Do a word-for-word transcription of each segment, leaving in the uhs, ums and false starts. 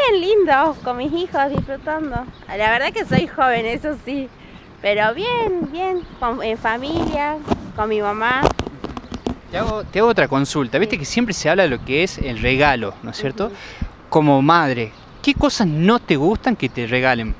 bien, lindo, con mis hijos disfrutando. La verdad que soy joven, eso sí, pero bien, bien, con, en familia, con mi mamá. Te hago, te hago otra consulta. Viste que siempre se habla de lo que es el regalo, ¿no es cierto? Como madre, ¿qué cosas no te gustan que te regalen?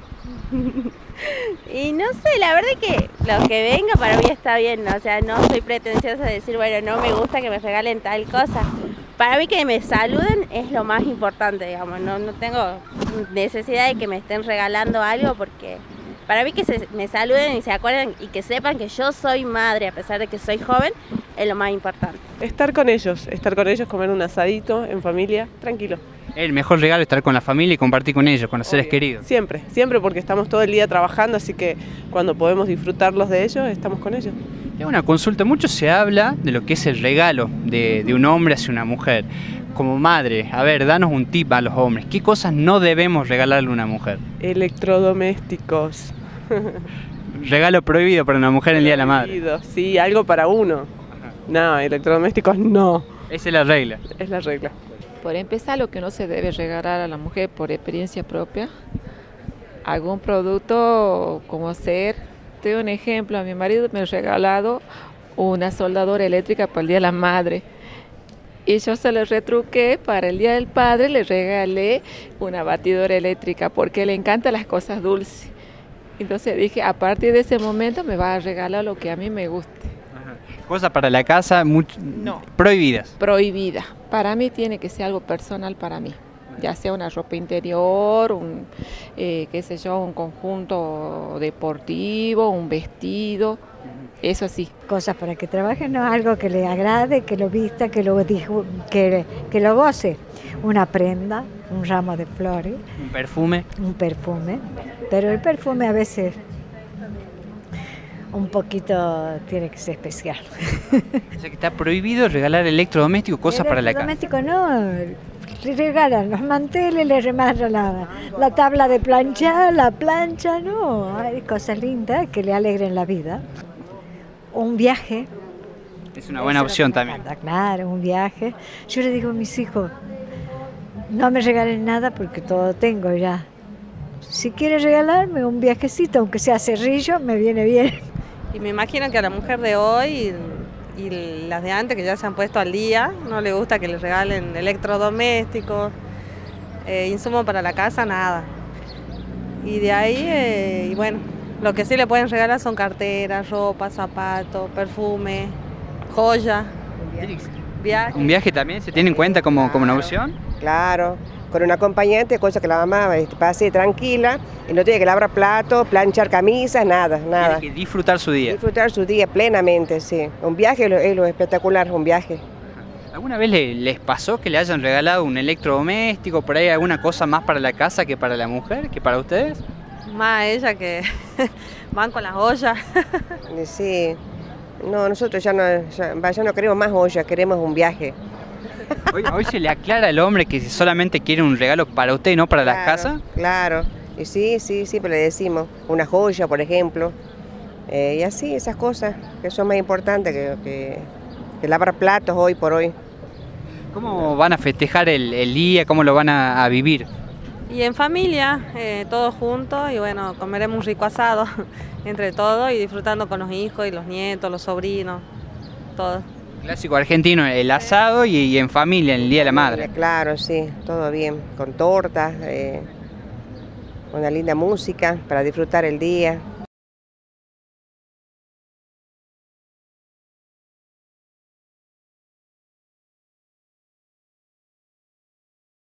Y no sé, la verdad que lo que venga para mí está bien, ¿no? O sea, no soy pretenciosa de decir, bueno, no me gusta que me regalen tal cosa. Para mí que me saluden es lo más importante, digamos, no, no tengo necesidad de que me estén regalando algo porque para mí que se, me saluden y se acuerden y que sepan que yo soy madre a pesar de que soy joven es lo más importante. Estar con ellos, estar con ellos, comer un asadito en familia, tranquilo. El mejor regalo es estar con la familia y compartir con ellos, con los seres queridos. Siempre, siempre porque estamos todo el día trabajando, así que cuando podemos disfrutarlos de ellos, estamos con ellos. Tengo una consulta, mucho se habla de lo que es el regalo de, de un hombre hacia una mujer. Como madre, a ver, danos un tip a los hombres, ¿qué cosas no debemos regalarle a una mujer? Electrodomésticos. Regalo prohibido para una mujer en el Día de la Madre. Prohibido, sí, algo para uno. No, electrodomésticos no. Esa es la regla. Es la regla. Por empezar, lo que no se debe regalar a la mujer por experiencia propia, algún producto como ser, te doy un ejemplo, a mi marido me ha regalado una soldadora eléctrica para el Día de la Madre y yo se lo retruqué para el Día del Padre, le regalé una batidora eléctrica porque le encantan las cosas dulces. Entonces dije, a partir de ese momento me va a regalar lo que a mí me guste. Cosas para la casa mucho, no. prohibidas. Prohibida. Para mí tiene que ser algo personal para mí. Ya sea una ropa interior, un, eh, qué sé yo, un conjunto deportivo, un vestido, eso sí. Cosas para que trabaje, no, algo que le agrade, que lo vista, que lo, que, que lo goce. Una prenda, un ramo de flores. Un perfume. Un perfume, pero el perfume a veces un poquito tiene que ser especial. O sea que está prohibido regalar electrodomésticos, cosas para la casa. Electrodoméstico no, le regalan los manteles, le remarran la, la tabla de planchar, la plancha, no, hay cosas lindas que le alegren la vida. Un viaje. Es una buena opción también. Claro, un viaje. Yo le digo a mis hijos, no me regalen nada porque todo tengo ya. Si quieres regalarme un viajecito, aunque sea Cerrillo, me viene bien. Y me imagino que a la mujer de hoy y, y las de antes que ya se han puesto al día, no le gusta que les regalen electrodomésticos, eh, insumos para la casa, nada. Y de ahí, eh, y bueno, lo que sí le pueden regalar son carteras, ropa, zapatos, perfume, joya, viaje. ¿Un viaje también se tiene en cuenta como, como una opción? Claro, con un acompañante, cosa que la mamá pase tranquila y no tiene que lavar platos, planchar camisas, nada, nada. Tiene que disfrutar su día. Disfrutar su día plenamente, sí. Un viaje es lo, es lo espectacular, un viaje. ¿Alguna vez le, les pasó que le hayan regalado un electrodoméstico, por ahí alguna cosa más para la casa que para la mujer, que para ustedes? Más ella que van con las ollas. Sí, no, nosotros ya no, ya, ya no queremos más ollas, queremos un viaje. Hoy, hoy se le aclara al hombre que solamente quiere un regalo para usted y no para claro, la casa. Claro, y sí, sí, siempre le decimos, una joya, por ejemplo, eh, y así, esas cosas que son más importantes que, que, que lavar platos hoy por hoy. ¿Cómo van a festejar el, el día? ¿Cómo lo van a, a vivir? Y en familia, eh, todos juntos, y bueno, comeremos un rico asado entre todos y disfrutando con los hijos y los nietos, los sobrinos, todo. Clásico argentino, el asado y, y en familia, en el Día de la Madre. Claro, sí, todo bien, con tortas, eh, una linda música para disfrutar el día.